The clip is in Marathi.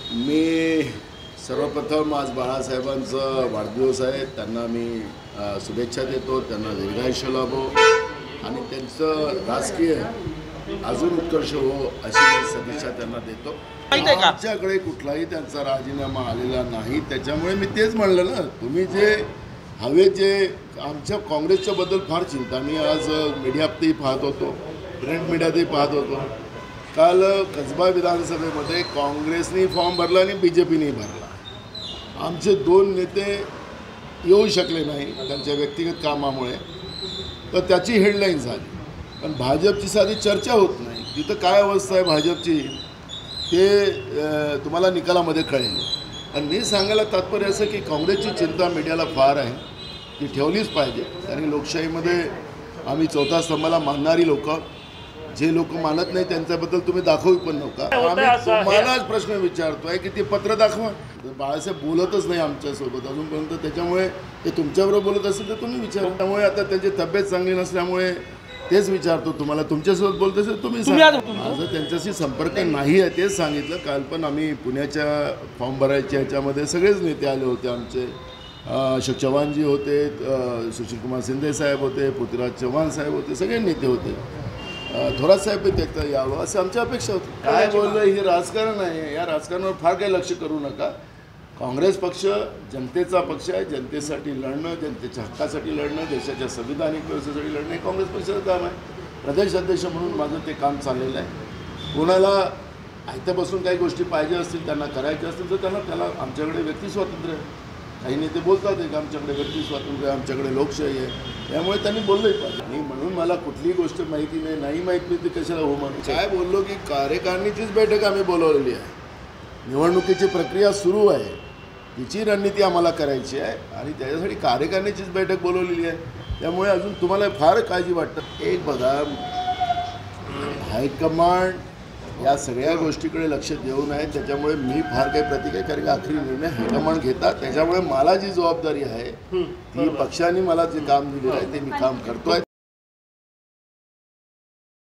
मी सर्वप्रथम आज बाळासाहेबांचा वाढदिवस आहे. त्यांना मी शुभेच्छा देतो. त्यांना दीर्घायुष्य लाभो आणि त्यांचं राजकीय अजून उत्कर्ष हो अशी मी सदिच्छा त्यांना देतो. आमच्याकडे कुठलाही त्यांचा राजीनामा आलेला नाही. त्याच्यामुळे मी तेच म्हणलं ना, तुम्ही जे हवे जे आमच्या काँग्रेसच्या बद्दल फार चिंता. मी आज मीडियातही पाहत होतो, प्रिंट मीडियातही पाहत होतो. काल कसबा विधानसभेमध्ये काँग्रेसने फॉर्म भरला आणि BJPने भरला. आमचे दोन नेते येऊ शकले नाही त्यांच्या व्यक्तिगत कामामुळे, तर त्याची हेडलाईन झाली. पण भाजपची साधी चर्चा होत नाही. तिथं काय अवस्था आहे भाजपची ते तुम्हाला निकालामध्ये कळेल. आणि मी सांगायला तात्पर्य असं की काँग्रेसची चिंता मीडियाला फार आहे, ती ठेवलीच पाहिजे. आणि लोकशाहीमध्ये आम्ही चौथा स्तंभाला मानणारी लोक, जे लोक मानत नाही त्यांच्याबद्दल तुम्ही दाखवू पण नका. आम्ही तुम्हालाच प्रश्न विचारतोय की ते पत्र दाखवा. बाळासाहेब बोलतच नाही आमच्यासोबत अजूनपर्यंत, त्याच्यामुळे ते तुमच्याबरोबर बोलत असेल तर तुम्ही विचारा. त्यामुळे आता त्यांची तब्येत चांगली नसल्यामुळे तेच विचारतो तुम्हाला. तुमच्यासोबत बोलत असेल तुम्ही सांगा. माझं त्यांच्याशी संपर्क नाही आहे तेच सांगितलं. काल पण आम्ही पुण्याच्या फॉर्म भरायच्या ह्याच्यामध्ये सगळेच नेते आले होते आमचे. अशोक चव्हाणजी होते, सुशीलकुमार शिंदे साहेब होते, पृथ्वीराज चव्हाण साहेब होते, सगळे नेते होते. थोरात साहेब देखता यावं असं आमची अपेक्षा होती. काय बोललं हे राजकारण आहे. या राजकारणावर फार काही लक्ष करू नका. काँग्रेस पक्ष जनतेचा पक्ष आहे. जनतेसाठी लढणं, जनतेच्या हक्कासाठी लढणं, देशाच्या संविधानिक व्यवस्थेसाठी लढणं हे काँग्रेस पक्षाचं काम आहे. प्रदेश अध्यक्ष म्हणून माझं ते काम चाललेलं आहे. कोणाला आयत्या बसून काही गोष्टी पाहिजे असतील, त्यांना करायच्या असतील तर त्याला आमच्याकडे व्यक्ती स्वातंत्र्य आहे. काही नेते बोलतात आहे की आमच्याकडे व्यक्ती स्वातंत्र्य आहे, आमच्याकडे लोकशाही आहे. त्यामुळे त्यांनी बोललंही पाहिजे. आणि म्हणून मला कुठलीही गोष्ट माहिती नाही माहीत नाही ती कशाला हो म्हणून. काय बोललो की कार्यकारिणीचीच बैठक आम्ही बोलवलेली आहे. निवडणुकीची प्रक्रिया सुरू आहे, तिची रणनीती आम्हाला करायची आहे आणि त्याच्यासाठी कार्यकारिणीचीच बैठक बोलवलेली आहे. त्यामुळे अजून तुम्हाला फार काळजी वाटतं. एक बघा, हायकमांड या सगळ्या गोष्टीकडे लक्ष देऊन आहे. त्याच्यामुळे मी फार काही प्रतिक्रिया, कारण की आखरी निर्णय हायकमांड घेतात. त्याच्यामुळे मला जी जबाबदारी आहे ती पक्षाने मला जे काम दिलेलं आहे ते मी काम करतोय.